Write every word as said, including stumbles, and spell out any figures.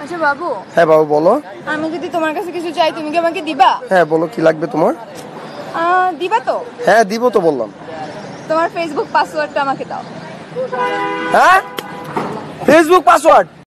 আচ্ছা বাবু। হ্যাঁ বাবু বলো। আমি যদি তোমার কাছে কিছু চাই তুমি কি আমাকে দিবা? হ্যাঁ বলো কি লাগবে তোমার? আহ দিবা তো? হ্যাঁ দিব তো বললাম। তোমার ফেসবুক পাসওয়ার্ডটা আমাকে দাও। হ্যাঁ ফেসবুক পাসওয়ার্ড?